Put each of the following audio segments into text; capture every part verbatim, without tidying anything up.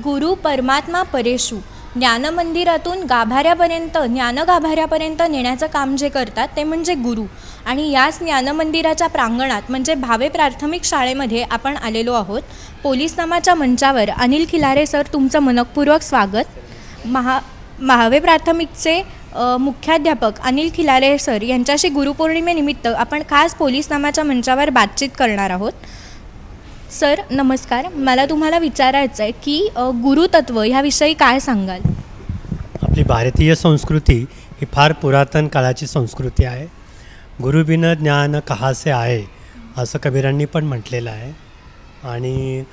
गुरु परमात्मा परेशू ज्ञानमंदिरातून गाभाऱ्यापर्यंत ज्ञानगाभाऱ्यापर्यंत नेण्याचं काम जे करतात ते म्हणजे गुरु। आणि याच ज्ञानमंदिराच्या प्रांगणात म्हणजे भावे प्राथमिक शाळेमध्ये आपण आलेलो आहोत। पोलीस नामाच्या मंचावर अनिल खिलारे सर, तुमचं मनपूर्वक स्वागत। महा भावे प्राथमिकचे मुख्याध्यापक अनिल खिलारे सर यांच्याशी गुरुपौर्णिमेनिमित्त आपण खास पोलीस नामाच्या मंचावर बातचीत करणार आहोत। सर नमस्कार, मला तुम्हाला विचारायचं आहे की गुरुतत्व ह्याविषयी काय सांगाल? आपली भारतीय संस्कृती ही फार पुरातन काळाची संस्कृती आहे। गुरुबिन ज्ञान कहासे आहे असं कबीरांनी पण म्हटलेलं आहे। आणि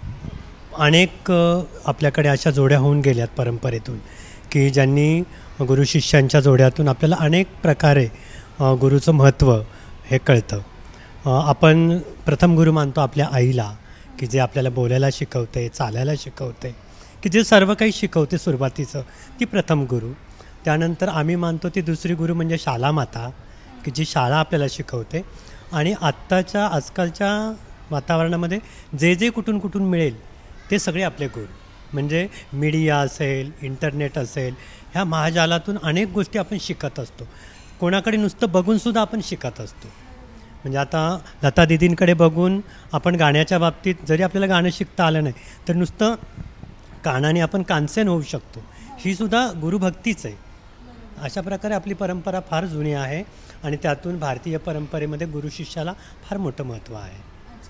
अनेक आपल्याकडे अशा जोड्या होऊन गेल्यात परंपरेतून की ज्यांनी गुरु शिष्यांच्या जोड्यातून आपल्याला अनेक प्रकारे गुरुचं महत्त्व हे कळतं। आपण प्रथम गुरु मानतो आपल्या आईला, की जे आपल्याला बोलायला शिकवते, चालायला शिकवते, की जे सर्व काही शिकवते सुरुवातीचं, ती प्रथम गुरु। त्यानंतर आम्ही मानतो ती दुसरी गुरु म्हणजे शाला माता, की जी शाळा आपल्याला शिकवते। आणि आत्ताच्या आजकालच्या वातावरणामध्ये जे जे कुठून कुठून मिळेल ते सगळे आपले गुरु, म्हणजे मीडिया असेल, इंटरनेट असेल, ह्या महाजालातून अनेक गोष्टी आपण शिकत असतो। कोणाकडे नुसतं बघूनसुद्धा आपण शिकत असतो। म्हणजे आता लता दीदींकडे बघून आपण गाण्याच्या बाबतीत जरी आपल्याला गाणं शिकता आलं नाही तर नुसतं कानाने आपण कानसेन होऊ शकतो। ही सुद्धा गुरुभक्तीच आहे। अशा प्रकारे आपली परंपरा फार जुनी आहे आणि त्यातून भारतीय परंपरेमध्ये गुरु शिष्याला फार मोठं महत्त्व आहे।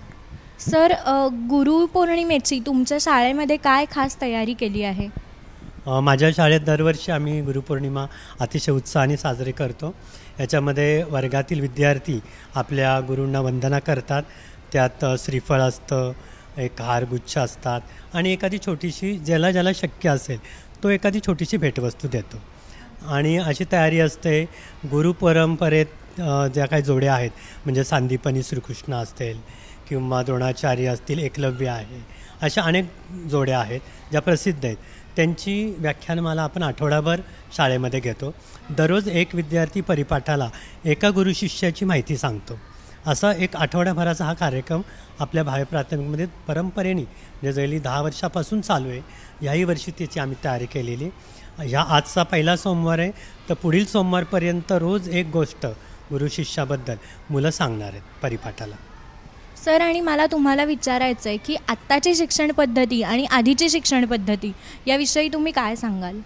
सर, गुरुपौर्णिमेची तुमच्या शाळेमध्ये काय खास तयारी केली आहे? माझ्या शाळेत दरवर्षी आम्ही गुरुपौर्णिमा अतिशय उत्साहाने साजरी करतो। याच्यामध्ये वर्गातील विद्यार्थी आपल्या गुरूंना वंदना करतात। त्यात श्रीफळ असतं, एक हारगुच्छ असतात आणि एखादी छोटीशी, ज्याला ज्याला शक्य असेल तो एखादी छोटीशी भेटवस्तू देतो। आणि अशी तयारी असते। गुरुपरंपरेत ज्या काही जोड्या आहेत, म्हणजे सांदीपनी श्रीकृष्ण असतील किंवा द्रोणाचार्य असतील, एकलव्य आहे, अशा अनेक जोड्या आहेत ज्या प्रसिद्ध आहेत। त्यांची व्याख्यानमाला आपण आठवडाभर शाळेमध्ये घेतो। दररोज एक विद्यार्थी परिपाठाला एका गुरु शिष्याची माहिती सांगतो। असा एक आठवड्याभराचा हा कार्यक्रम आपल्या भावे प्राथमिकमध्ये परंपरेने म्हणजे गेली दहा वर्षापासून चालू आहे। याही वर्षी त्याची आम्ही तयारी केलेली। ह्या आजचा पहिला सोमवार आहे, तर पुढील सोमवारपर्यंत रोज एक गोष्ट गुरु शिष्याबद्दल मुलं सांगणार आहेत परिपाठाला। सर, आणि मला तुम्हाला विचारायचं आहे की आत्ताची शिक्षण पद्धती आणि आधीची शिक्षण पद्धती याविषयी तुम्ही काय सांगाल?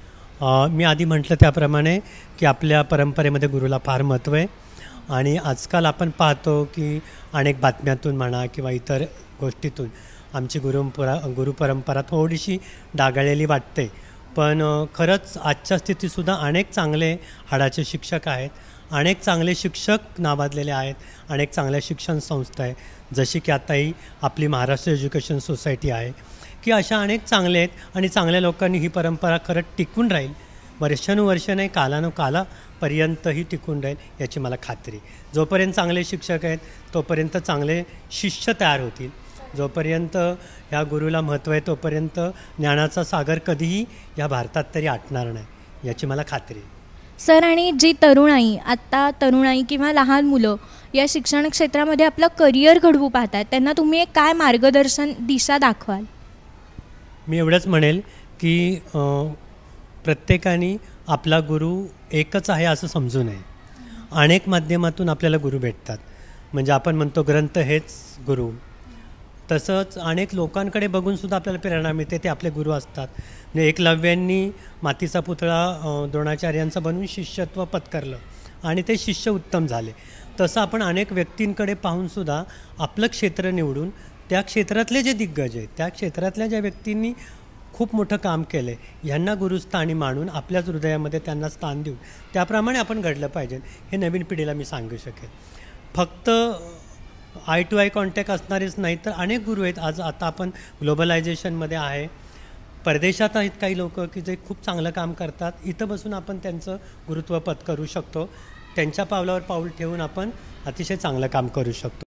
मी आधी म्हटलं त्याप्रमाणे की आपल्या परंपरेमध्ये गुरुला फार महत्त्व आहे। आणि आजकाल आपण पाहतो की अनेक बातम्यातून म्हणा किंवा इतर गोष्टीतून आमची गुरुपरा गुरुपरंपरा थोडीशी डागाळलेली वाटते। पण खरंच आजच्या स्थितीतसुद्धा अनेक चांगले हाडाचे शिक्षक आहेत, अनेक चांगले शिक्षक नावाजलेले आहेत, अनेक चांगल्या शिक्षण संस्था आहे, जशी की आताही आपली महाराष्ट्र एज्युकेशन सोसायटी आहे, की अशा अनेक चांगले आहेत। आणि चांगल्या लोकांनी ही परंपरा खरंच टिकून राहील, वर्षानुवर्ष नाही, कालानुकालापर्यंतही टिकून राहील याची मला खात्री। जोपर्यंत चांगले शिक्षक आहेत तोपर्यंत चांगले शिष्य तयार होतील। जोपर्यंत ह्या गुरुला महत्त्व आहे तोपर्यंत ज्ञानाचा सागर कधीही या भारतात तरी आटणार नाही याची मला खात्री आहे। सर, आणि जी तरुणाई, आत्ता तरुणाई किंवा लहान मुलं या शिक्षण क्षेत्रामध्ये आपलं करिअर घडवू पाहतात, त्यांना तुम्ही एक काय मार्गदर्शन दिशा दाखवाल? मी एवढंच म्हणेल की प्रत्येकाने आपला गुरु एकच आहे असं समजू नये। अनेक माध्यमातून आपल्याला गुरु भेटतात, म्हणजे आपण म्हणतो ग्रंथ हेच गुरु, तसंच अनेक लोकांकडे बघूनसुद्धा आपल्याला प्रेरणा मिळते, ते आपले गुरु असतात। म्हणजे एकलव्यांनी मातीचा पुतळा द्रोणाचार्यांचं बनवून शिष्यत्व पत्करलं आणि ते शिष्य उत्तम झाले। तसं आपण अनेक व्यक्तींकडे पाहूनसुद्धा आपलं क्षेत्र निवडून त्या क्षेत्रातले जे दिग्गज आहेत, त्या क्षेत्रातल्या ज्या व्यक्तींनी खूप मोठं काम केलं आहे, ह्यांना गुरुस्थानी मानून आपल्याच हृदयामध्ये त्यांना स्थान देऊन त्याप्रमाणे आपण घडलं पाहिजे, हे नवीन पिढीला मी सांगू शकेल। फक्त आय टू आय कॉन्टॅक्ट असणारेच नाही तर अनेक गुरु आहेत। आज आता आपण ग्लोबलायझेशनमध्ये आहे, परदेशात आहेत काही लोक की जे खूप चांगलं काम करतात, इथं बसून आपण त्यांचं गुरुत्व पत्करू शकतो। त्यांच्या पावलावर पाऊल ठेवून आपण अतिशय चांगलं काम करू शकतो।